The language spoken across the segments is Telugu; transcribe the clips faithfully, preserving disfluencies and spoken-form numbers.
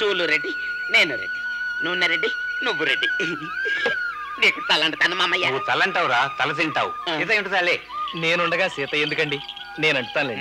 స్టూలు రెడ్డి, నేను రెడ్డి, నూనె రెడ్డి, నువ్వు రెడ్డి. నీకు తలంటాను మామయ్య. నువ్వు తలంటావురా, తల తింటావు. సీత ఏంటాలే, నేనుండగా సీత ఎందుకండి, నేను అంటానులే.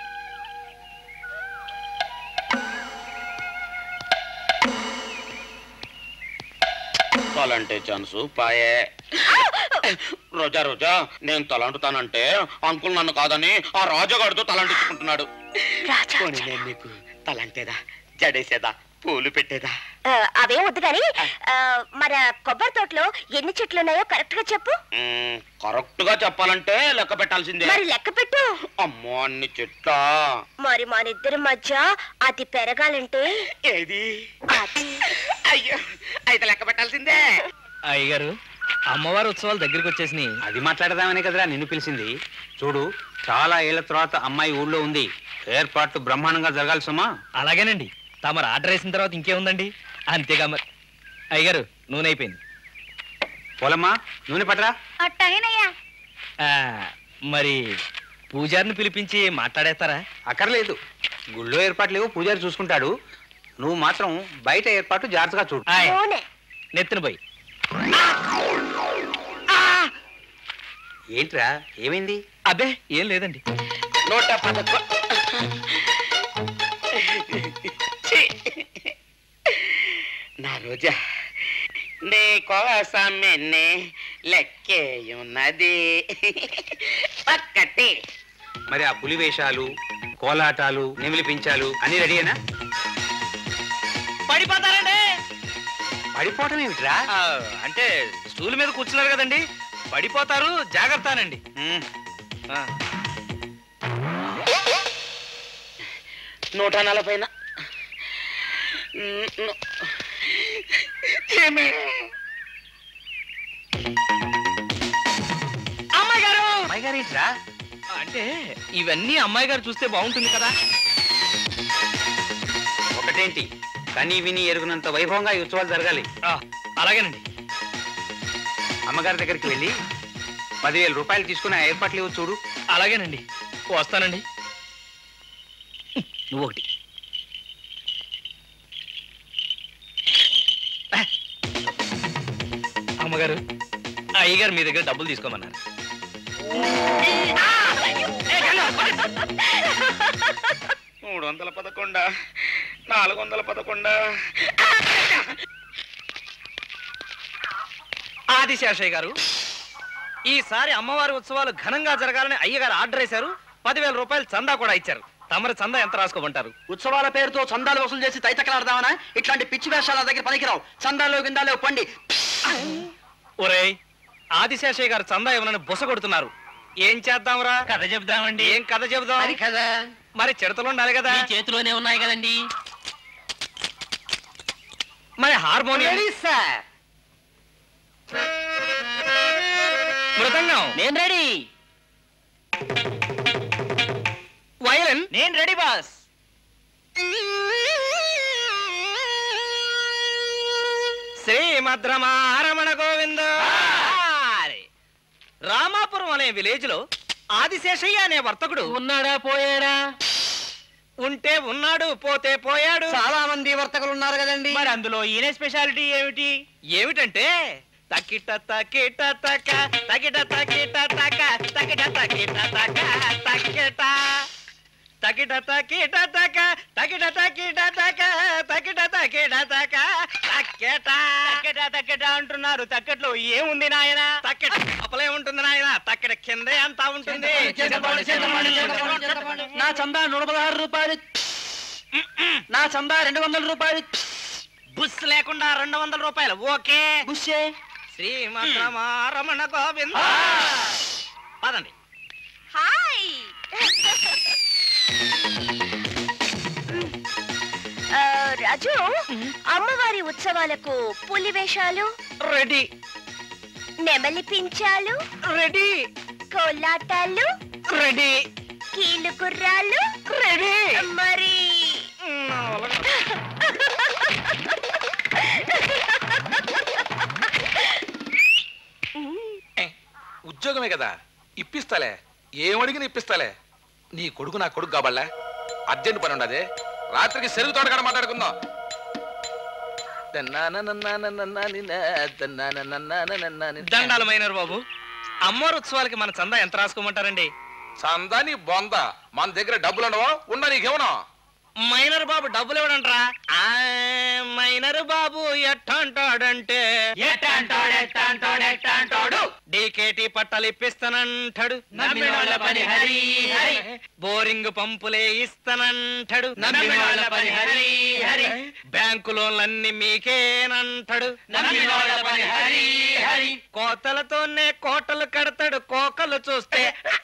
తలంటే ఛాన్సు పాయే. రోజా రోజా, నేను తలంటుతానంటే అంకుల్ నన్ను కాదని ఆ రాజాగాడితో తలంటించుకుంటున్నాడు. నేను నీకు తలంటేదా, జడేసేదా, పూలు పెట్టేదా? అవే వద్దు గాని మన కొబ్బరి తోటలో ఎన్ని చెట్లు ఉన్నాయో కరెక్ట్ గా చెప్పు. కరెక్ట్ గా చెప్పాలంటే లెక్క పెట్టాల్సిందే. మరి లెక్క పెట్టు. అమ్మో, అన్ని చెట్లా? మరి మన ఇద్దరి మధ్య అది పెరగాలంటే ఏది? అయ్యో, అయితే లెక్క పెట్టాల్సిందే. అయ్యగారు, అమ్మవారి ఉత్సవాలు దగ్గరికి వచ్చేసినాయి. అది మాట్లాడదామనే కదరా నిన్ను పిలిచింది. చూడు, చాలా ఏళ్ల తర్వాత అమ్మాయి ఊళ్ళో ఉంది. ఏర్పాట్లు బ్రహ్మాండంగా జరగాలి సుమా. అలాగేనండి, తమరు ఆర్డర్ వేసిన తర్వాత ఇంకేముందండి, అంతేగా. మరి అయ్యగారు, నూనె అయిపోయింది. పోలమ్మా, నూనె పట్టరా. మరి పూజారిని పిలిపించి మాట్లాడేస్తారా? అక్కర్లేదు, గుళ్ళో ఏర్పాట్లు లేవు, పూజారి చూసుకుంటాడు. నువ్వు మాత్రం బయట ఏర్పాటు జాగ్రత్తగా చూడు. నెత్తిన పోయి. ఏంట్రా, ఏమైంది? అబ్బే ఏం లేదండి. నూట పదకొ నా రోజా, నీ కోసమే లెక్కేయున్నది ఒక్కటి. మరి ఆ పులి వేషాలు, కోలాటాలు, నెమిలి పించాలు అన్ని రెడీయేనా? పడిపోతారండి. పడిపోవటం ఏమిట్రా? అంటే స్టూల్ మీద కూర్చున్నారు కదండి, పడిపోతారు, జాగ్రత్తనండి. నూట నలభై అమ్మాయి గారు. అమ్మాయి గారు ఏంట్రా? అంటే ఇవన్నీ అమ్మాయి గారు చూస్తే బాగుంటుంది కదా. ఒకటేంటి, కానీ విని ఎరుగునంత వైభవంగా ఈ ఉత్సవాలు జరగాలి. అలాగేనండి. అమ్మగారి దగ్గరికి వెళ్ళి పదివేల రూపాయలు తీసుకుని ఆ ఏర్పాట్లు ఇవ్వ చూడు. అలాగేనండి, వస్తానండి. నువ్వు ఒకటి. అమ్మగారు, అయ్యగారు మీ దగ్గర డబ్బులు తీసుకోమన్నారు. మూడు వందల పదకొండా, నాలుగు వందల పదకొండా. ఆదిశేషయ్య గారు, ఈసారి అమ్మవారి ఉత్సవాలు ఘనంగా జరగాలని అయ్యగారు ఆర్డర్ వేశారు. పదివేల రూపాయలు చందా కూడా ఇచ్చారు. తమరి చందా ఎంత రాసుకోమంటారు? ఉత్సవాల పేరుతో చందాలు వసూలు చేసి తైతకలాడదామనా? ఇట్లాంటి పిచ్చి వేషాల దగ్గర పనికిరావు. చందాలు గిందాలు పండి. ఒరేయ్, ఆదిశేషయ్య గారు చందా ఇవ్వనని బుస కొడుతున్నారు. ఏం చేద్దాంరా? కథ చెప్దామండి. ఏం కథ చెబుదాం? కదా మరి చిడతలు ఉండాలి కదా. చేతిలోనే ఉన్నాయి కదండి. మరి హార్మోనియం, మృదంగం నేను రెడీ. వయలిన్ నేను రెడీ బాస్. శ్రీమద్రమారమణ గోవింద. రామాపురం అనే విలేజ్ లో ఆదిశేషయ్య అనే వర్తకుడు ఉన్నాడా పోయాడా? ఉంటే ఉన్నాడు, పోతే పోయాడు. చాలా మంది వర్తకులు ఉన్నారు కదండి. మరి అందులో ఈయన స్పెషాలిటీ ఏమిటి? ఏమిటంటే తకిట తకిట తక తకిట తకిట తక తకిట తకిట తక తకిట తకిట తకిట తక తకిట తకిట తక తకిట తకిట తక తకిట తక్కెట తక్కెట అంటున్నారు. తక్కెట్లో ఏముంది నాయన? తక్కెట అప్పలే ఉంటుంది నాయన, తక్కెట కిందే అంతా ఉంటుంది. నా చందా నూట పదహారు రూపాయలు. నా చందా రెండు వందల రూపాయలు. బుస్ లేకుండా రెండు వందల రూపాయలు. ఓకే. బుస్సే. శ్రీమద్రమారమణ గోవింద. పదండి. హాయ్. రాజు, అమ్మవారి ఉత్సవాలకు పులి వేషాలు రెడీ. నెమలి పించాలు రెడీ. కోలాటాలు రెడీ. కీలు గుర్రాలు రెడీ. మరి ఉద్యోగమే కదా, ఇప్పిస్తాలే. ఏమడిగిన ఇప్పిస్తాలే. నీ కొడుకు నా కొడుకు కాబళ్ళ అర్జెంట్ పని ఉండదే. రాత్రికి సెరుగు తోటకాడ మాట్లాడుకుందాం. దండాలు మైనర్ బాబు. అమ్మవారి ఉత్సవాలకి మన చందా ఎంత రాసుకోమంటారండి? చందా నీ బొంద, మన దగ్గర డబ్బులు ఉండవా? ఉన్నా నీకేమన్నా? మైనర్ బాబు డబ్బులు ఇవ్వడంట్రా. మైనర్ బాబు ఎట్టంటాడంటే డీకేటీ పట్టాలు ఇప్పిస్తానంటాడు, బోరింగ్ పంపులే ఇస్తానంటాడు, బ్యాంకు లోన్లన్నీ మీకేనంటాడు, కోతలతోనే కోటలు కడతాడు, కోకలు చూస్తే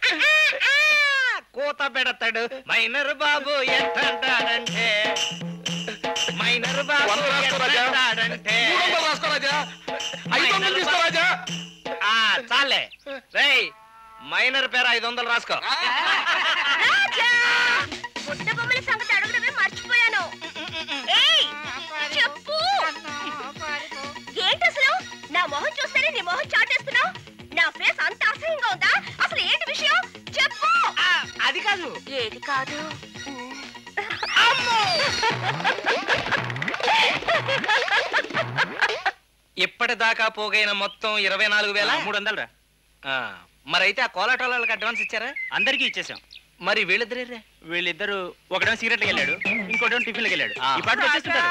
కోత పెడతాడు. మైనర్ బాబు ఎట్టంటాడంటే మైనర్ బాబు ఎట్టంటాడంటే చాలే రేయ్, మైనర్ పేరు ఐదు వందలు రాసుకో. సంగతి అడగడమే మర్చిపోయాను. చెప్పు, ఏంటి అసలు? నా మొహం చూస్తేనే నీ మొహం చాటేస్తున్నావు. నా ఫేస్ అంత అసహ్యంగా ఉందా? అసలు ఏంటి విషయం చెప్పు. అది కాదు. ఏది కాదు? ఇప్పటిదాకా పోగైన మొత్తం ఇరవై నాలుగు వేల మూడు వందలు రా. మరైతే ఆ కోలాటాలకు అడ్వాన్స్ ఇచ్చారా? అందరికీ ఇచ్చేసాం. మరి వీళ్ళిద్దరే? వీళ్ళిద్దరు ఒకటేమో సిగరెట్కి వెళ్ళాడు, ఇంకోటేమో టిఫిన్కి వెళ్ళాడు. ఈ పాట వచ్చేస్తుంటారు.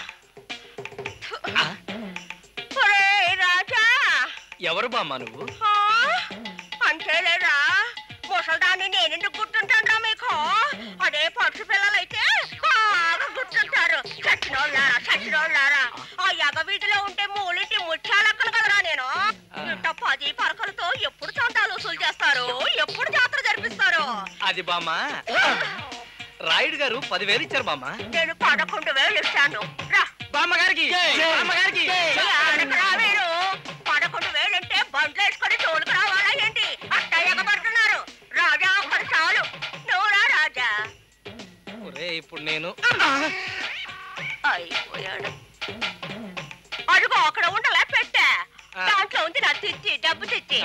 ఎవరు బామ్మ నువ్వు? అంతేలేరా, ముసల్దాన్ని నేనెందుకు గుర్తుంటాను మీకు? అదే పక్షి పిల్లలైతే బాగా గుర్తుంటారు. చచ్చినోళ్ళారా చచ్చినోళ్ళారా. ఆ యగ వీధిలో ఉంటే మూలింటి ముత్యాలెక్కలు కదరా నేను. ఇంత పది పరకలతో ఎప్పుడు చందాలు వసూలు చేస్తారు, ఎప్పుడు జాతర జరిపిస్తారు? అది బామ్మ, రాయుడు గారు పదివేలు ఇచ్చారు బామ్మ. నేను పదకొండు వేలు ఇస్తాను. రా బామ్మగారికి. బామ్మగారికి మీరు పదకొండు వేలంటే బండ్లు వేసుకొని తోలుకు రావాలా ఏంటి? అట్ట ఎగబడుతున్నారు. రాజా ఒక్కడు చాలు. నువ్వురా రాజా. ఒరే ఇప్పుడు నేను అయిపోయాడు. అడుగు అక్కడ ఉండలే పెట్టా. దాంట్లో ఉంది నా తిత్తి, డబ్బు తిత్తి.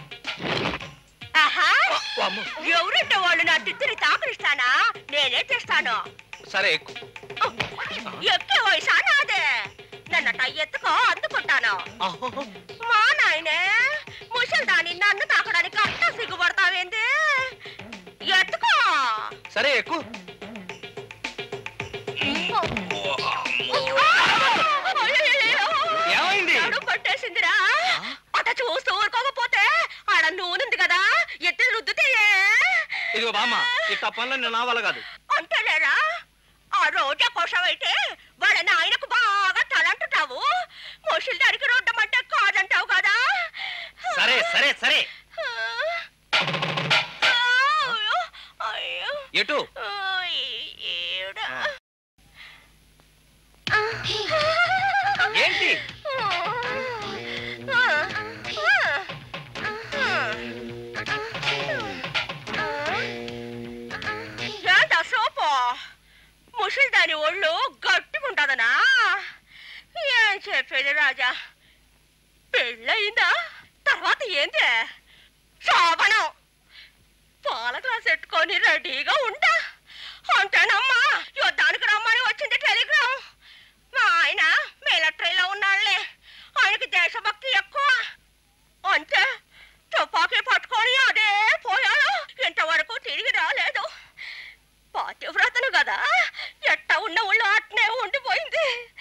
ఆహా, ఎవరంటే వాళ్ళు నా తిత్తిని తాకనిస్తానా? నేనే తెస్తాను. సరే ఎక్కు. ఎక్కే వయసా నాదే. నన్నట ఎత్తుకో, అందుకుంటాను. మా నాయనే, ముసల్దాని నన్ను తాకడానికి అంత సిగ్గుపడతావేంది? ఎత్తుకో. సరే ఎక్కు. ఏమైంది? పట్టేసిందిరా. అట చూస్తూ ఊరుకోకపోతే ఆడ నూనెంది కదా, ఎత్తి రుద్దుతే. ఇదిగో బామ్మ, ఈ తప్పంలో నేను నా వల్ల కాదు. అంతేలేరా, ఆ రోజా కోసం అయితే వాళ్ళ నాయనకు బాగా తలంటున్నావు. ముసలి దానికి రొడ్డమంటే కాదంటావు కదా. సరే సరే సరే. ఎటు? ఏంటి? ఏంటా సోపు? ముసలి దాని ఒళ్ళు గట్టుకుంటుందనా? ఏం చెప్పేది రాజా? పెళ్ళయిందా? తర్వాత ఏంది? శోభనం. పాల గ్లాస్ ఎట్టుకొని రెడీగా ఉంటా. అంటేనమ్మా, యుద్ధానికి రమ్మని వచ్చింది టెలిగ్రామ్. మా ఆయన మిలిటరీలో ఉన్నాడులే. ఆయనకి దేశభక్తి ఎక్కువ. అంతే, తుపాకీ పట్టుకొని అదే పోయాడు. ఇంతవరకు తిరిగి రాలేదు. పాతివ్రతను కదా, ఎట్ట ఉన్న ఊళ్ళో అట్నే ఉండిపోయింది.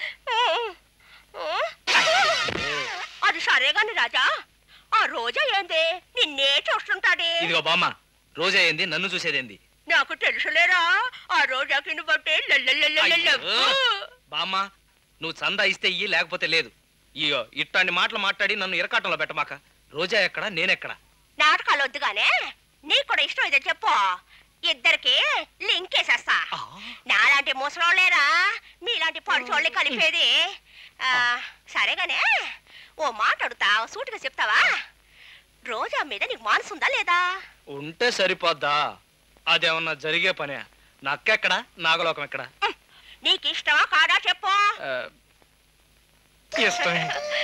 అది సరే గాని రాజా, ఆ రోజా ఏంది నిన్నే చూస్తుంటాడే? ఇదిగో బామ్మ, రోజా ఏంది, నన్ను చూసేదేంది? నాకు తెలుసులేరా, ఆ రోజా కింద పట్టే బామ్మ, నువ్వు చందా ఇస్తే ఇయ్యి, లేకపోతే లేదు. ఇగో ఇట్లాంటి మాటలు మాట్లాడి నన్ను ఇరకాటంలో పెట్టమాక. రోజా ఎక్కడ, నేనెక్కడ? నాటకాలు వద్దుగానే, నీకు కూడా ఇష్టం అయితే చెప్పు. ఇద్దరికి లింక్ వేసేస్తా. నాలాంటి ముసలోళ్ళేరా మీలాంటి పడుచోళ్ళని కలిపేది. సరేగానే, ఓ మాట అడుగుతా, సూటిగా చెప్తావా? రోజా మీద నీకు మనసుందా లేదా? ఉంటే సరిపోద్దా? అదేమన్నా జరిగే పనే? నక్కెక్కడ, నాగలోకం ఎక్కడ? నీకు ఇష్టమా కాదా చెప్పు. ఇష్టమే.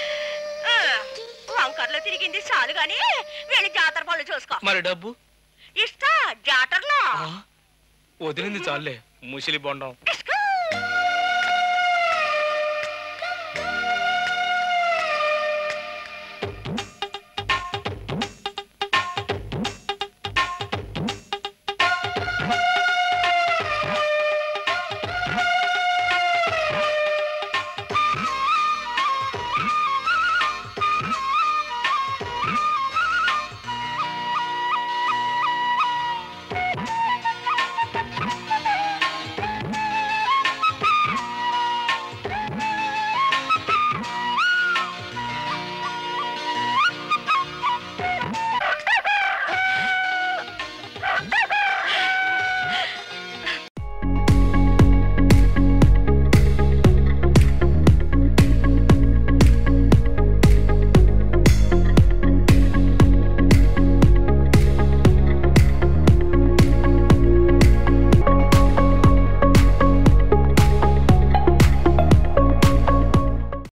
వంకర్లో తిరిగింది చాలు గాని వెళ్ళి జాతర పనులు చూసుకో. మరి డబ్బు ఇస్తా జాతరలో. వదిలింది చాలే ముసిలి బొండం.